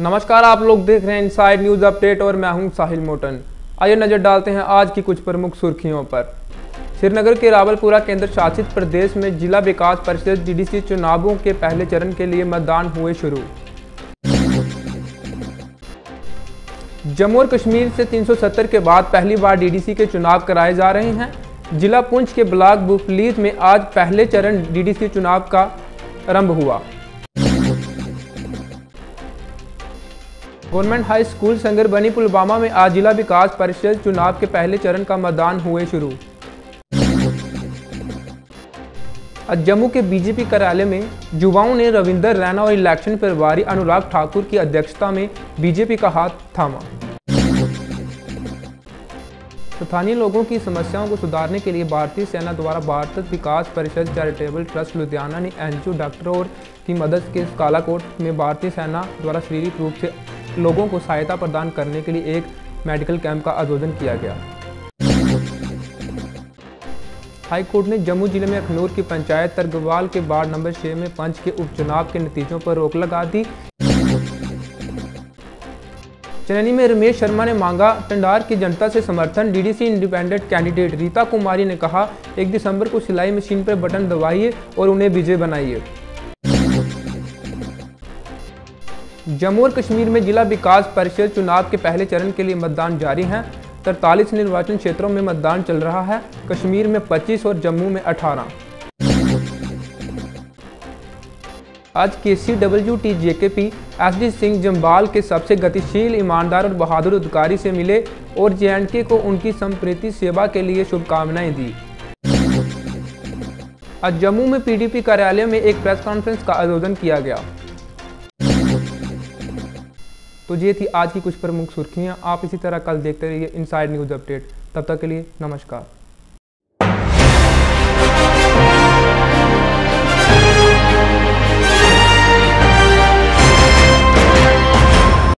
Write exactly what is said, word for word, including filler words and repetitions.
नमस्कार, आप लोग देख रहे हैं इनसाइड न्यूज़ अपडेट और मैं हूं साहिल मोटन। आइए नज़र डालते हैं आज की कुछ प्रमुख सुर्खियों पर। श्रीनगर के रावलपुरा केंद्र शासित प्रदेश में जिला विकास परिषद डीडीसी चुनावों के पहले चरण के लिए मतदान हुए शुरू। जम्मू और कश्मीर से तीन सौ सत्तर के बाद पहली बार डीडीसी के चुनाव कराए जा रहे हैं। जिला पुंछ के ब्लॉक बुफलीज में आज पहले चरण डीडीसी चुनाव का आरंभ हुआ। Government high school Sangarbani Pulwama में आज जिला विकास परिषद चुनाव के पहले चरण का मतदान हुए शुरू। आज जम्मू के बीजेपी कार्यालय में युवाओं ने रविंदर रैना और इलेक्शन प्रभारी अनुराग ठाकुर की अध्यक्षता में बीजेपी का हाथ थामा। स्थानीय लोगों की समस्याओं को सुधारने के लिए भारतीय सेना द्वारा भारत विकास परिषद चैरिटेबल ट्रस्ट लुधियाना ने एनजीओ डॉक्टरों की मदद के कालाकोट में भारतीय सेना द्वारा शारीरिक रूप से लोगों को सहायता प्रदान करने के लिए एक मेडिकल कैंप का आयोजन किया गया। हाई कोर्ट ने जम्मू जिले में अखनूर की पंचायत तरगवाल के वार्ड नंबर छह में पंच के उपचुनाव के नतीजों पर रोक लगा दी। चनैनी में रमेश शर्मा ने मांगा टंडार की जनता से समर्थन। DDC independent candidate Rita Kumari ने कहा, एक दिसंबर को सिलाई मशीन पर बटन दबाइए और उन्हें विजय बनाइए। जम्मू और कश्मीर में जिला विकास परिषद चुनाव के पहले चरण के लिए मतदान जारी है। तैंतालीस निर्वाचन क्षेत्रों में मतदान चल रहा है। कश्मीर में पच्चीस और जम्मू में अठारह। आज के C W T J K P S D Singh Jamwal के सबसे गतिशील, ईमानदार और बहादुर अधिकारी से मिले और जे एंड के को उनकी समर्पित सेवा के लिए शुभकामनाएं दी। आज जम्मू में पीडीपी कार्यालय में एक प्रेस कॉन्फ्रेंस का आयोजन किया गया। तो ये थी आज की कुछ प्रमुख सुर्खियां। आप इसी तरह कल देखते रहिए इनसाइड न्यूज़ अपडेट। तब तक के लिए नमस्कार।